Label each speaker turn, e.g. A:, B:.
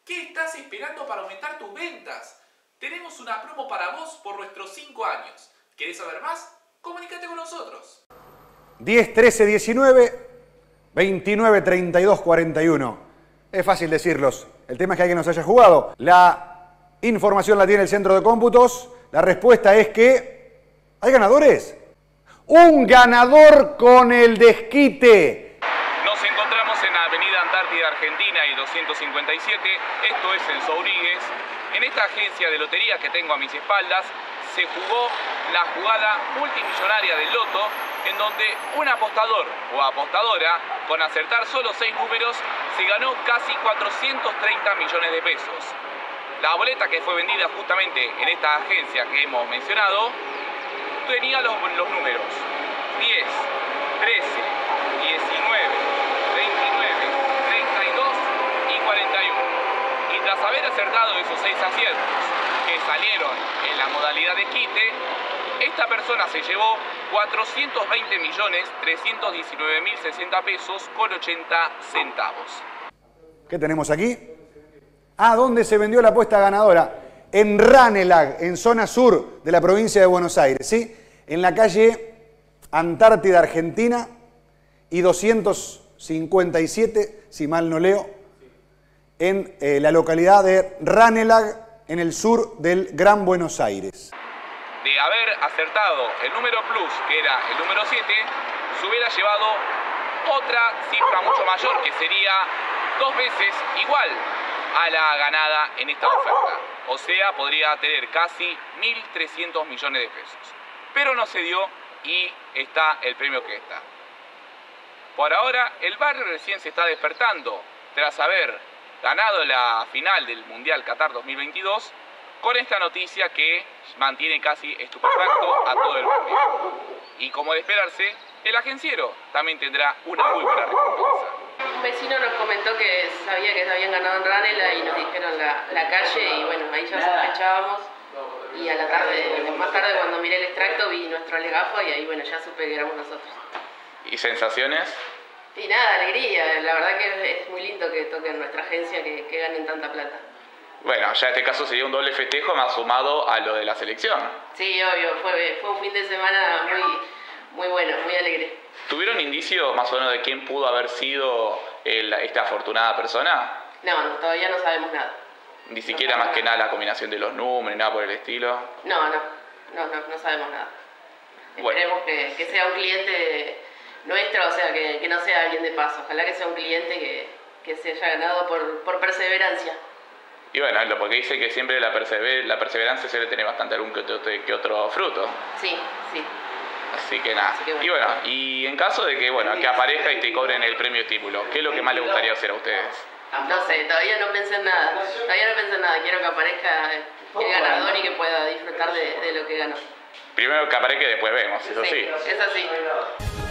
A: ¿Qué estás esperando para aumentar tus ventas? Tenemos una promo para vos por nuestros 5 años. ¿Querés saber más? Comunícate con nosotros.
B: 10, 13, 19, 29, 32, 41. Es fácil decirlos. El tema es que alguien nos haya jugado. La información la tiene el centro de cómputos. La respuesta es que hay ganadores. Un ganador con el desquite.
A: Nos encontramos en la avenida Antártida Argentina y 257. Esto es en Sobrigues. En esta agencia de lotería que tengo a mis espaldas se jugó la jugada multimillonaria del loto, en donde un apostador o apostadora, con acertar solo 6 números, se ganó casi 430 millones de pesos. La boleta que fue vendida justamente en esta agencia que hemos mencionado tenía los números 10, 13, 19, 29, 32 y 41. Y tras haber acertado esos 6 aciertos que salieron en la modalidad de quite, esta persona se llevó 420.319.060 pesos con 80 centavos.
B: ¿Qué tenemos aquí? Ah, ¿dónde se vendió la apuesta ganadora? En Ranelag, en zona sur de la provincia de Buenos Aires, ¿sí? En la calle Antártida Argentina y 257, si mal no leo, en la localidad de Ranelag, en el sur del Gran Buenos Aires.
A: De haber acertado el número plus, que era el número 7, se hubiera llevado otra cifra mucho mayor, que sería 2 veces igual a la ganada en esta oferta. O sea, podría tener casi 1.300 millones de pesos. Pero no se dio y está el premio que está. Por ahora, el barrio recién se está despertando tras haber ganado la final del Mundial Qatar 2022 con esta noticia que mantiene casi estupefacto a todo el barrio. Y como de esperarse, el agenciero también tendrá una muy buena recompensa.
C: Un vecino nos comentó que sabía que se habían ganado en Ranela y nos dijeron la calle y bueno, ahí ya sospechábamos. Y a la tarde, más tarde cuando miré el extracto vi nuestro legajo y ahí bueno, ya supe que éramos nosotros.
A: ¿Y sensaciones?
C: Y nada, alegría. La verdad que es muy lindo que toquen nuestra agencia, que ganen tanta plata.
A: Bueno, ya en este caso sería un doble festejo más sumado a lo de la selección.
C: Sí, obvio, fue un fin de semana muy bueno, muy alegre.
A: ¿Tuvieron indicio más o menos de quién pudo haber sido esta afortunada persona?
C: No, todavía no sabemos nada.
A: Ni siquiera más que nada la combinación de los números, nada por el estilo.
C: No sabemos nada.
A: Bueno.
C: Esperemos que sea un cliente nuestro, o sea, que no sea alguien de paso. Ojalá que sea un cliente que se haya ganado por perseverancia.
A: Y bueno, lo porque dice que siempre la perseverancia suele tener bastante algún que otro fruto.
C: Sí.
A: Así que nada.
C: Así que bueno.
A: Y bueno, y en caso de que que aparezca y te cobren el premio estímulo, ¿qué es lo que más les gustaría hacer a ustedes?
C: No sé, todavía no pensé en nada. Quiero que aparezca el ganador y que pueda disfrutar de lo que ganó.
A: Primero que aparezca y después vemos, eso sí.
C: Es así.